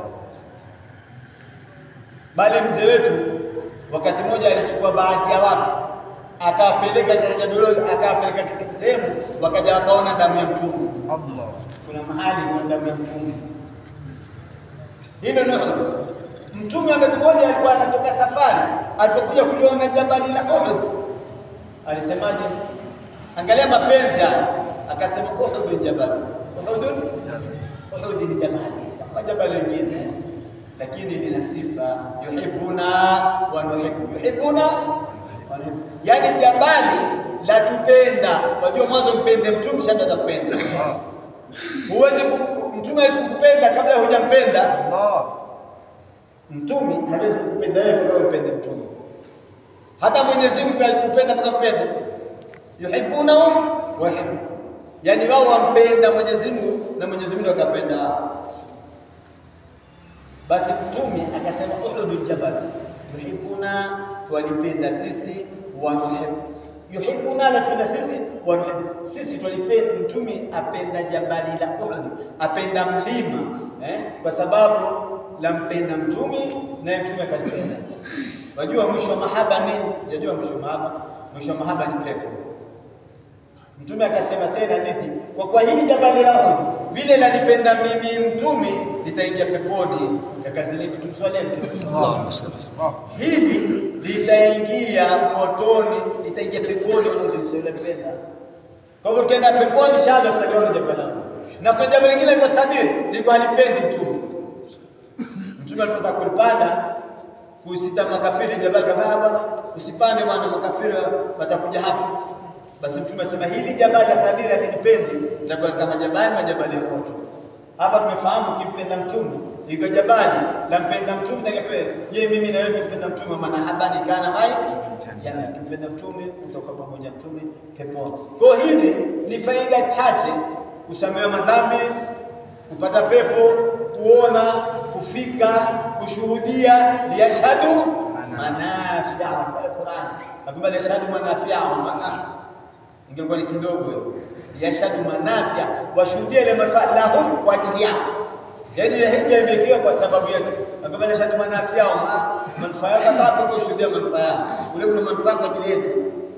Bali mzee wetu wakati mmoja alichukua baadhi ya watu akawapeleka katika Jabal Uhud, akawapeleka katika sehemu wakaja wakaona damu ya Mtume. Allah. Kuna mahali kuna damu ya Mtume. Hilo ndio Mtume wakati mmoja alikuwa anatoka safari, alipokuja kuliona jabali la Uhud. Alisemaje? Angalia mapenzi haya. Akasema Uhud ni jabal. Uhud Uhud ni jabali. Kama jabali lingine. Lakini lina sifa yuhibbuna wa nuhibbu. Yuhibbuna wa nuhibbu. Yaani jabali la tupenda. Wajua mwanzo mpende Mtume shanda za kupenda. Huwezi Mtume hawezi kukupenda kabla hujampenda. Allah. Mtume hawezi kukupenda wewe kabla umpende Mtume. Hata Mwenyezi Mungu hawezi kukupenda mpaka upende. Yuhibbuna wa yuhibbu. Yaani wao wampenda Mwenyezi Mungu na Mwenyezi Mungu akapenda wao. Basi Mtume akasema Uhud jabal. Yuhibbuna twalipenda sisi wa nuhibbu. Yuhibbuna la tupenda sisi wa nuhibbu. Sisi twalipenda. Mtume apenda jabali la Uhud, apenda mlima eh kwa sababu lampenda Mtume na Mtume akalipenda. Wajua mwisho wa mahaba ni unajua mwisho wa mahaba, mwisho wa mahaba ni pepo. Mtume akasema tena vipi? Kwa kwa hili jabali la Uhud vile nalipenda mimi Mtume litaingia peponi. Yakazilipi tumswalie Mtume. Allahu subhanahu. Hili litaingia motoni, litaingia peponi ndio mpenda. Kwa hivyo ukienda peponi shada utaliona jabali la Uhud. Na kwa jabali lingine kwa tabiri lilikuwa halipendi Mtume. Mtume alipotaka kulipanda kusita makafiri jabali kama bwana usipande bwana makafiri watakuja hapa. Basi Mtume asema hili jabali la tabira nilipendi ndio kama jabali majabali ya moto. Hapa tumefahamu kimpenda Mtume iko jabali la mpenda Mtume ningependa. Je, mimi na wewe mpenda Mtume maana habani kana mai jana kimpenda Mtume kutoka pamoja Mtume peponi. Kwa hili ni faida chache: kusamehewa madhambi, kupata pepo, kuona, kufika, kushuhudia, liyashhadu manafi'a al-Qur'an. Akubali yashhadu manafi'a maana ingekuwa ni kidogo hiyo. Yashhadu manafi'a washuhudia ile manufaa lahum kwa ajili yao. Yaani ile hija imekiwa kwa sababu yetu. Akubali yashhadu manafi'a manufaa yao hata kushuhudia manufaa yao. Ule kuna manufaa kwa ajili yetu.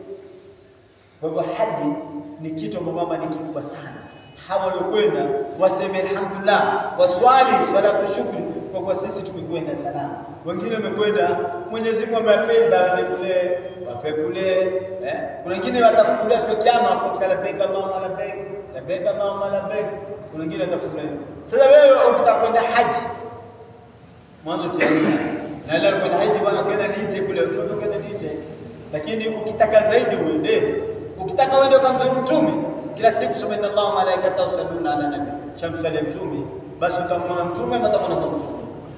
Kwa hivyo haji ni kitu mama ni kikubwa sana. Hawa waliokwenda waseme alhamdulillah, waswali salatu shukri kwa kuwa sisi tumekwenda salama. Wengine wamekwenda Mwenyezi Mungu amependa kule wafe kule eh kuna wengine watafukulia siku kiyama kwa labbaik Allahumma labbaik labbaik Allahumma labbaik. Kuna wengine watafukulia. Sasa wewe ukitaka kwenda haji mwanzo tena na leo kwenda haji bwana kwenda niite kule kwenda niite, lakini ukitaka zaidi uende, ukitaka uende kwa mzuri Mtume kila siku soma inna Allaha malaikatahu yusalluna ala nabi shamsali Mtume, basi utamwona Mtume ama utamwona Mtume.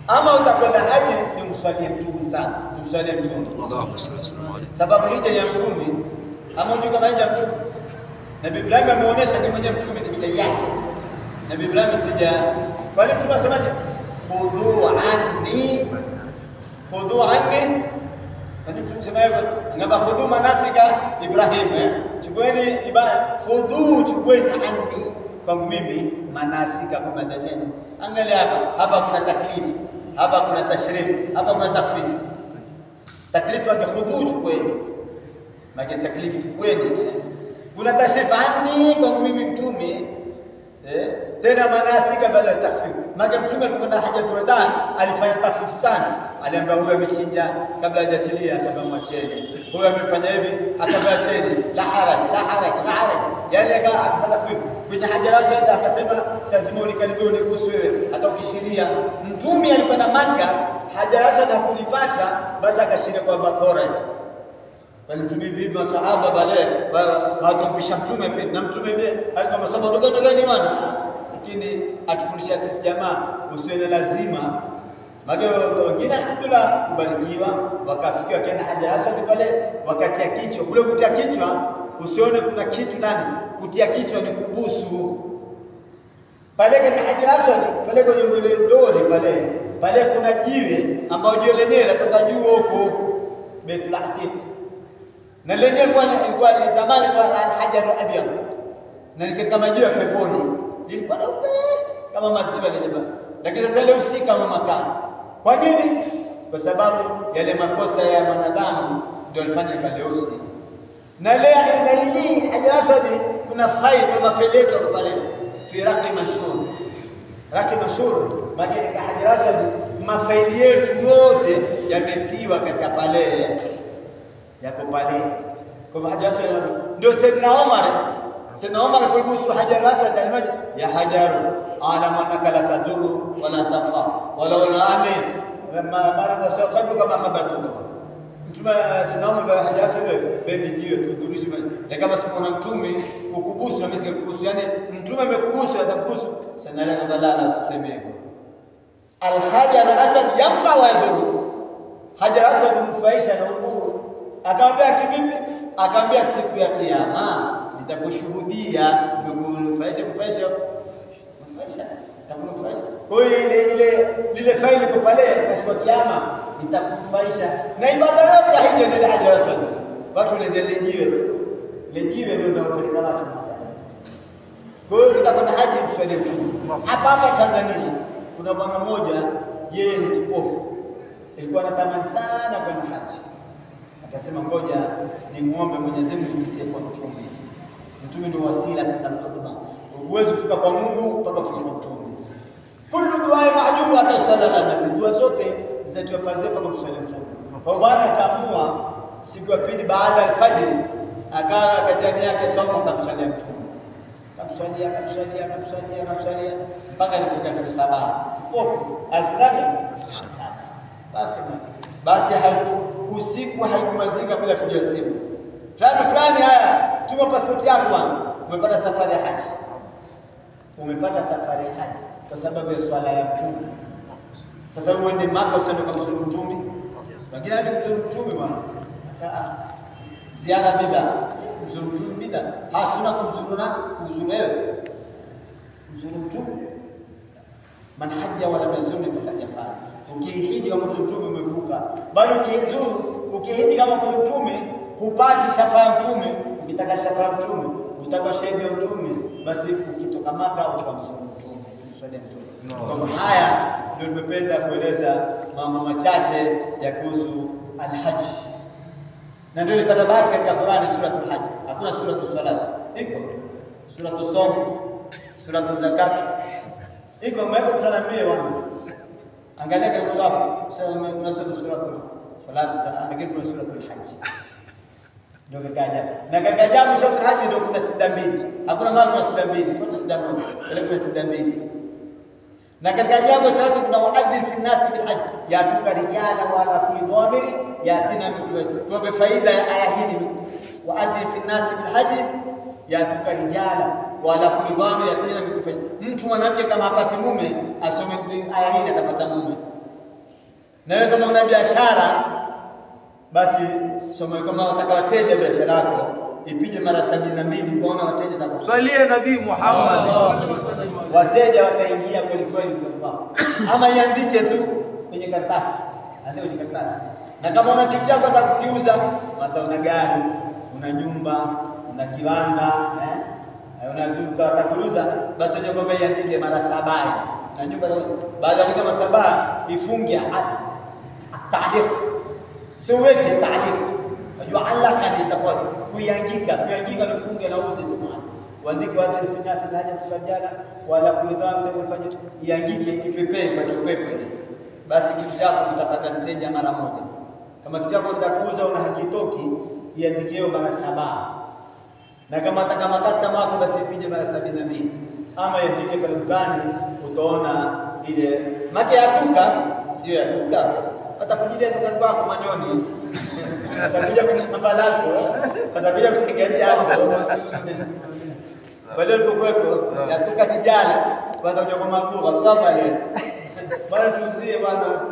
Ama utakwenda haji ni mswalie mtume sana, mswalie mtume. Allahumma salli wa sallim alayhi. Sababu hija ya mtume, ama unajua kama hija ya mtume, Nabii Ibrahim ameonyesha ni mwenye mtume ni hija yake. Nabii Ibrahim sija, kwa nini mtume asemaje? Khudhu anni, khudhu anni. Kwa nini mtume sema hivyo? Ngaba khudhu manasika Ibrahim, eh? Chukueni ibada, khudhu chukueni anni kwangu mimi manasika kwa ibada zenu. Angalia hapa, hapa kuna taklifu, hapa kuna tashrifu, hapa kuna takfifu. Taklifu yake khudhu chukueni. Maana taklifu chukueni. Kuna tashrifu anni kwangu mimi mtume. Eh? Tena manasika baada ya takfifu. Maana mtume alipokwenda Hajjatul Wadaa alifanya takfifu sana. Aliambia huyu amechinja kabla hajachilia kabla mwacheni. Huyu amefanya hivi akabla acheni. La haraj, la haraj, la haraj. Yaani akapata takfifu. Kwenye Hajar Aswad akasema lazima unikaribie kuhusu wewe hata ukishiria. Mtume alikwenda Makka, Hajar Aswad hakulipata, basi akashiria kwa bakora hivi. Kwani mtume vipi masahaba baadaye hawatompisha mtume pia na mtume vile lazima masahaba ndogo gani wana, lakini atufundisha sisi jamaa usiwe lazima. Maana wengine alhamdulillah kubarikiwa wakafikia kena Hajar Aswad pale wakatia kichwa kule, kutia kichwa usione kuna kitu ndani, kutia kichwa ni kubusu pale katika Hajar Aswad pale kwenye ile dori pale pale kuna jiwe ambao jiwe lenyewe latoka juu huko Baitul Atiq, na lenyewe kwa ilikuwa ni zamani tu al-Hajar al-Abyad, na ni kama jiwe peponi lilikuwa laupe kama maziwa lenyewe, lakini sasa leo si kama makaa. Kwa nini? Kwa sababu yale makosa ya wanadamu ndio alifanya kaleusi. Na leo na hili Hajar Aswad kuna faili kwa mafaili yetu pale fi raqi mashhur, raqi mashhur maana katika Hajar Aswad mafaili yetu yote yametiwa katika pale yako pale. Kwa Hajar Aswad ndio Saidina Omar, Saidina Omar alipobusu Hajar Aswad alimaji ya Hajar alam annaka la taduru wala tanfa wala wala ani lama marada saqabu kama khabartuka. Mtume Saidina Omar kwa Hajar Aswad bendi jiwe tu durushi, na kama sikuna mtume kukubusu na mimi kukubusu, yani mtume amekubusu atakubusu sana la balala usiseme hivyo. Al-Hajar Aswad yamfa wa yaduru, Hajar Aswad mfaisha na udhuru. Akamwambia kivipi? Akamwambia siku ya kiyama nitakushuhudia nikunufaisha kufaisha kufaisha nitakunufaisha. Kwa hiyo ile ile lile faili kwa pale kwa siku ya kiyama nitakunufaisha, na ibada yote haija ni Hajar Aswad. Watu wanaendelea jiwe tu, ile jiwe ndio linalopeleka watu mbali. Kwa hiyo tutakwenda haji mswali mtume hapa hapa Tanzania. Kuna bwana mmoja yeye ni kipofu, alikuwa anatamani sana kwenda haji. Akasema ngoja ni muombe Mwenyezi Mungu kupitia kwa mtume. Mtume ndio wasila na huduma. Uwezo kufika kwa Mungu mpaka ufike kwa mtume. Kullu dua maajuba atasala na nabii. Dua zote zinatupazia kama kusali mtume. Kwa bwana akaamua siku ya pili baada ya alfajiri akawa katani yake somo kamsalia mtume. Kamsalia, kamsalia, kamsalia, kamsalia mpaka ilifika elfu saba. Kipofu elfu ngapi? Basi basi haku usiku haikumalizika bila kuja simu. Fulani fulani, haya tuma pasipoti yako bwana. Umepata safari ya haji. Umepata safari ya haji kwa sababu ya swala ya mtume. Sasa uende Maka usiende kwa mzuru mtume. Wengine hadi mzuru mtume bwana. Hata ziara bida. Mzuru mtume bida. Hasuna kumzuru na kumzuru wewe. Mzuru mtume. Man hajja wala mazuni faqad yafaa. Ukihiji kama mtume umevuka, bali ukizuru ukihiji kama mtume hupati shafa'a mtume. Ukitaka shafa'a mtume, ukitaka shahidi ya mtume, basi ukitoka Maka ukamzuru mtume, mswali mtume. Kwa haya ndio nimependa kueleza mambo machache ya kuhusu al-Hajj, na ndio ilipata bahati katika Qur'ani suratul Hajj. Hakuna suratul Salat, iko suratul Som, suratul Zakat, iko mweko tunaambia wana. Angalia katika msafu, sasa kuna suratul Salat, lakini kuna suratul Hajj. Ndio kaja. Na katika jambo suratul Hajj ndio kuna sida mbili. Hakuna mambo ya sida mbili, kuna sida moja. Ile kuna sida mbili. Na katika jambo suratul kuna wa'adil fi nasi bil hajj, yatuka rijala wala kulli dhamiri yatina min. Tuwape faida ya aya hii. Wa'adil fi nasi bil hajj yatuka rijala wala kulli dhamiri yatina min. Mtu mwanamke kama hapati mume asome aya hii atapata mume. Na wewe kama una biashara basi somo kama unataka wateja biashara yako ipige mara sabini na mbili ukaona wateja watakuwa. Swalie Nabii Muhammad. Wateja wataingia kwenye kweli kwako. Ama iandike tu kwenye karatasi. Andika kwenye karatasi. Na kama una kitu chako atakukiuza, hata una gari, una nyumba, una kiwanda, eh? Una duka atakuuza, basi unajua kwamba iandike mara saba. Na nyumba baada ya kama saba ifunge ataaliq. Sio weke taaliq. Unajua Allah kan itafanya kuiangika, kuiangika ni funge na uzi tu maana. Uandike watu ni finasi na haja tukajana wala kulidhamu ndio kufanya iangike ikipepee pate upepo ile. Basi kitu chako kitapata mteja mara moja. Kama kitu chako utakuuza una hakitoki, iandikeo mara saba. Na kama hata kama customer wako basi ipige mara sabini na mbili. Ama iandike pale dukani utaona ile make yatuka sio yatuka basi. Atakujilia dukani kwako manyoni. Atakuja kwenye shamba lako, atakuja kwenye gari yako. Wale ulipokuweko yatuka kijana, watakuja kwa makubwa sawa pale. Bwana tuzie bwana.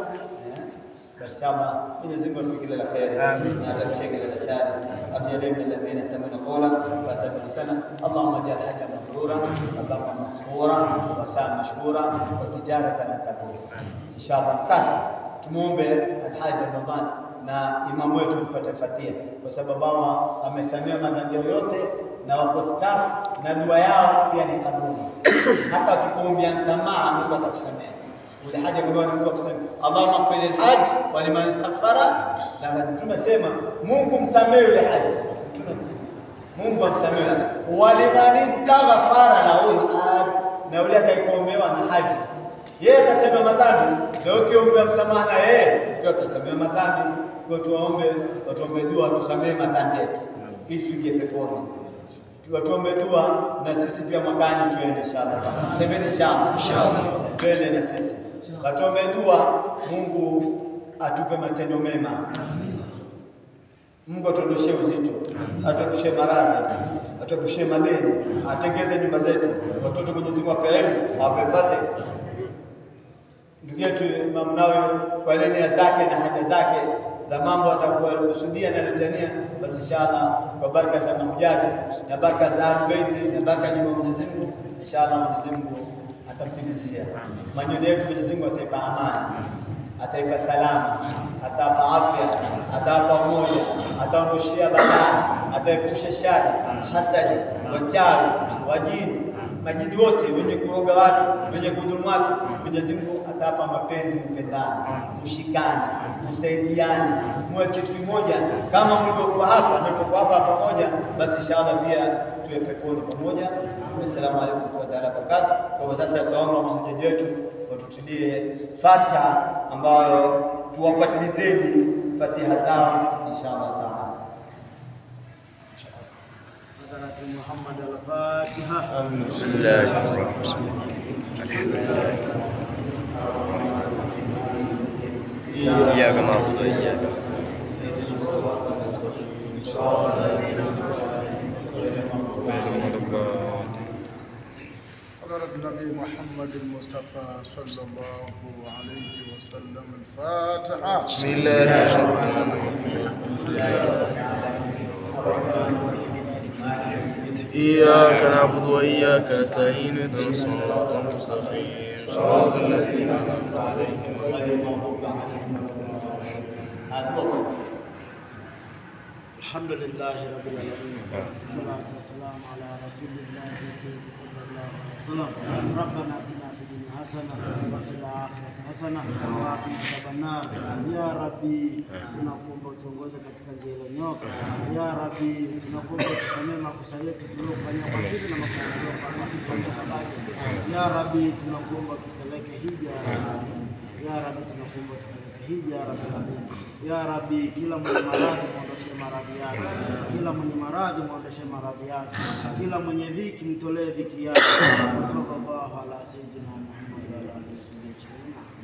Bersama Mwenyezi Mungu atupe kila la kheri na atamshe kila la shari ajalie min alladhina istamuna qawla fatabana sana Allahumma ja'al hajja mabrura Allahumma maghfura wa sa'a mashkura wa tijaratan tabur inshallah. Sasa tumuombe alhaji Ramadhan na imamu wetu tupate fatia kwa sababu wao amesamea madhambi yote na wako staff na dua yao pia ni kabuli. Hata ukipoombea msamaha Mungu atakusamehe. Ule haja kwa Mungu kusema Allahumma ighfir lil hajj wa liman istaghfara. Na tunasema Mungu msamehe yule haji. Tunasema Mungu amsamehe wa liman istaghfara lahu al-hajj. Na yule atakayeombewa na haji yeye atasema madhambi. Leo ukiombea msamaha na yeye ndio atasamehe madhambi. Kwa tuombe tuombe dua tusamehe madhambi yetu ili tuingie peponi. Tuombe dua na sisi pia mwakani tuende inshallah. Semeni inshallah. Inshallah. Twende na sisi. Tuombe dua Mungu atupe matendo mema. Amen. Mungu atuondoshie uzito, atuepushe maradhi, atuepushe madeni, atengeze nyumba zetu. Watoto Mwenyezi Mungu ape elimu, awape fadhila. Ndugu yetu Imam Nawawi kwa nia zake na haja zake za mambo atakuwa alikusudia na litania, basi inshallah kwa baraka za mahujaji na baraka za Ahlul Bait na baraka ya Mwenyezi Mungu inshallah Mwenyezi Mungu atamtimizia. Maneno yetu Mwenyezi Mungu ataipa amani, ataipa salama, atapa afya, atapa umoja, ataondoshia balaa, ataepusha shari, hasadi, wachawi, wajini, majini wote wenye kuroga watu, wenye kudhulumu watu. Mwenyezi Mungu atapa mapenzi, mpendane, mshikane, msaidiane, muwe kitu kimoja kama mlivyokuwa hapa na mlivyokuwa hapa pamoja, basi inshallah pia tuwe peponi pamoja. Assalamu alaykum wa ta'ala barakatuh. Kwa sasa tunaomba msajidi wetu watutilie Fatiha ambayo tuwapatilizeni Fatiha zao inshallah taala. Hadrat Muhammad al-Fatiha. Bismillahir rahmanir rahim. Alhamdulillah. Iyyaka na'budu wa iyyaka nasta'in. حضرة النبي محمد المصطفى صلى الله عليه وسلم. الفاتحة. بسم الله الرحمن الرحيم. إياك نعبد وإياك نستعين اهدنا الصراط المستقيم صراط الذين أنعمت عليهم غير المغضوب عليهم ولا الضالين. الحمد لله رب العالمين والصلاة والسلام على رسول الله سيدنا صلى الله عليه وسلم. ربنا آتنا في الدنيا حسنة وفي الآخرة حسنة وقنا عذاب النار. يا ربي tunakuomba utuongoze katika njia iliyonyoka. Ya Rabbi tunakuomba tusamehe makosa yetu tuliyofanya kwa siri na makosa tuliyofanya kwa mbali. Ya Rabbi tunakuomba tupeleke hija. Ya Rabbi tunakuomba tupeleke hija ya Rabbi. Ya Rabbi kila mwenye maradhi muondoshe maradhi yake. Kila mwenye maradhi muondoshe maradhi yake. Kila mwenye dhiki mtolee dhiki yake. Sallallahu ala sayyidina Muhammad wa ala alihi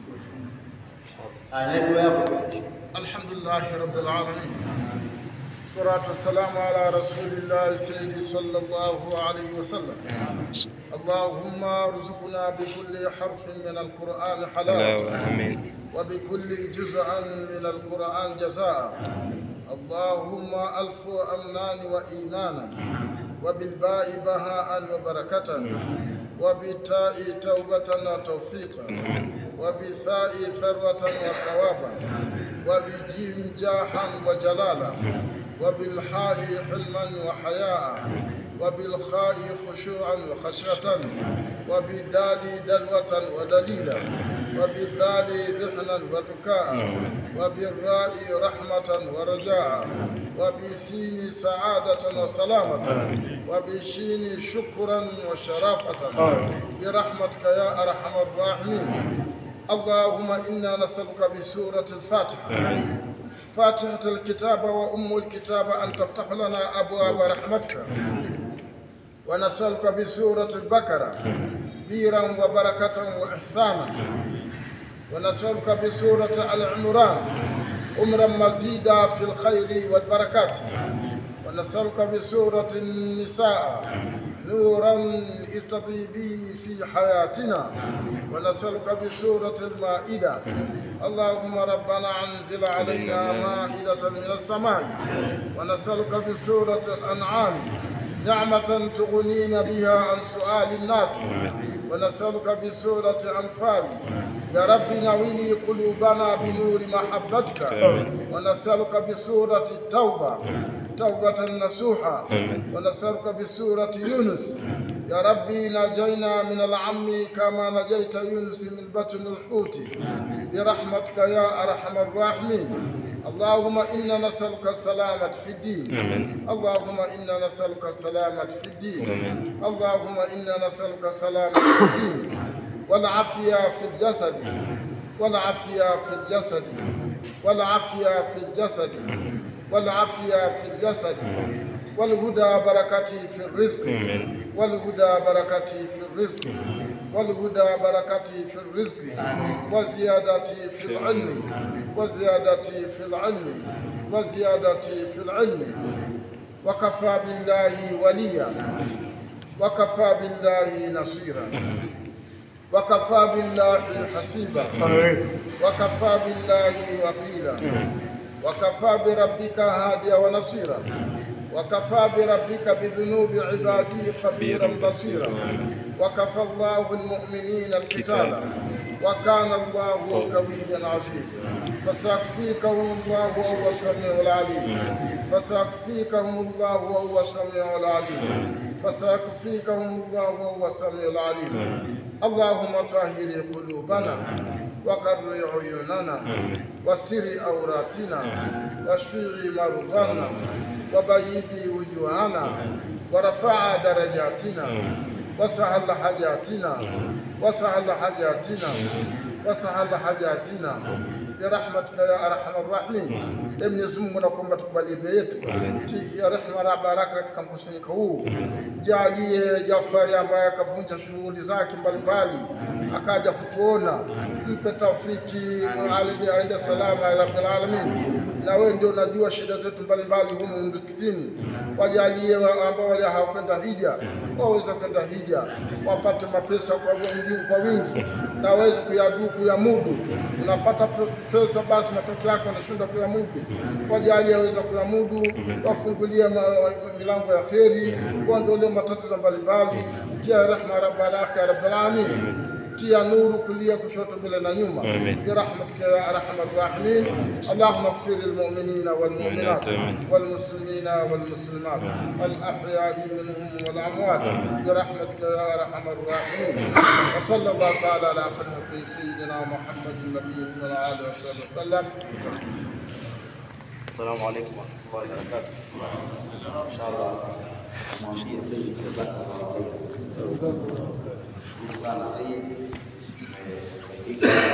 wasallam. الحمد لله رب العالمين. الصلاة والسلام على رسول الله سيدي صلى الله عليه وسلم. اللهم ارزقنا بكل حرف من القرآن حلاوة آمين. وبكل جزء من القرآن جزاء. اللهم ألف أمنان وإيمانا، وبالباء بهاء وبركة، وبالتاء توبة وتوفيقا، وبثاء ثروة وثوابا، وبجيم جاحا وجلالا، وبالحاء حلما وحياء، وبالخاء خشوعا وخشية، وبالدال دلوة ودليلا، وبالذال ذحنا وذكاء، وبالراء رحمة ورجاء، وبالسين سعادة وسلامة، وبالشين شكرا وشرافة، برحمتك يا أرحم الراحمين. اللهم إنا نسألك بسورة الفاتحة فاتحة الكتاب وأم الكتاب أن تفتح لنا أبواب رحمتك، ونسألك بسورة البقرة بيرا وبركة وإحسانا، ونسألك بسورة العمران أمرا مزيدا في الخير والبركات، ونسألك بسورة النساء نورا استطيبي في حياتنا، ونسألك بسورة المائدة اللهم ربنا أنزل علينا مائدة من السماء، ونسألك بسورة الأنعام نعمة تغنينا بها عن سؤال الناس، ونسألك بسورة أنفال يا رب نولي قلوبنا بنور محبتك، ونسألك بسورة التوبة توبة نصوحة، ونسألك بسورة يونس يا ربي نجينا من العم كما نجيت يونس من بطن الحوت، برحمتك يا أرحم الراحمين. اللهم إنا نسألك السلامة في الدين، اللهم إنا نسألك السلامة في الدين، اللهم إنا نسألك السلامة في الدين، والعافية في الجسد، والعافية في الجسد، والعافية في الجسد، والعافية في الجسد، والهدى بركتي في الرزق، والهدى بركتي في الرزق، والهدى بركتي في الرزق، وزيادتي في العلم، وزيادتي في العلم، وزيادتي في العلم. وكفى بالله وليا، وكفى بالله نصيرا، وكفى بالله حسيبا، وكفى بالله وكيلا، وكفى بربك هاديا ونصيرا، وكفى بربك بذنوب عباده خبيرا بصيرا، وكفى الله المؤمنين القتال، وكان الله قويا عزيزا. فسيكفيكهم الله وهو السميع العليم، فسيكفيكهم الله وهو السميع العليم، فسيكفيكهم الله وهو السميع العليم. اللهم طهر قلوبنا وقر عيوننا واستر عوراتنا واشفي مرضانا وبيض وجوهنا ورفع درجاتنا وسهل حاجاتنا وسهل حاجاتنا وسهل حاجاتنا برحمتك يا أرحم الراحمين. Mwenyezi Mungu nakuomba tukubali ibada yetu ya rehema na baraka katika mkusanyiko huu. Jalie Jafari ambaye akavunja shughuli zake mbalimbali akaja kutuona, mpe taufiki aende salama ya Rabbil Alamin. Na wewe ndio unajua shida zetu mbalimbali humu msikitini. Wajalie ambao wale hawakwenda hija waweze kwenda hija, wapate mapesa kwa wingi kwa wingi na waweze kuyadu kuyamudu. Unapata pesa basi matoto yako yanashinda kuyamudu. Wajalie waweze kuyamudu, wafungulie milango ya kheri, waondolee matatizo mbalimbali. Tia rehema rabbana ya Rabbil Alamin, tia nuru kulia kushoto mbele na nyuma, birahmatika ya arhamar rahimin. Allahumma ighfir lil mu'minina wal mu'minat wal muslimina wal muslimat al ahya'i minhum wal amwat, birahmatika ya arhamar rahimin. Wa sallallahu ta'ala ala khairati sayyidina Muhammadin nabiyyin wa ala alihi wa sallam. Assalamu alaykum wa rahmatullahi wa barakatuh. Inshallah mwambie Sayyid jazakallahu khairan. Shukuru sana Sayyid.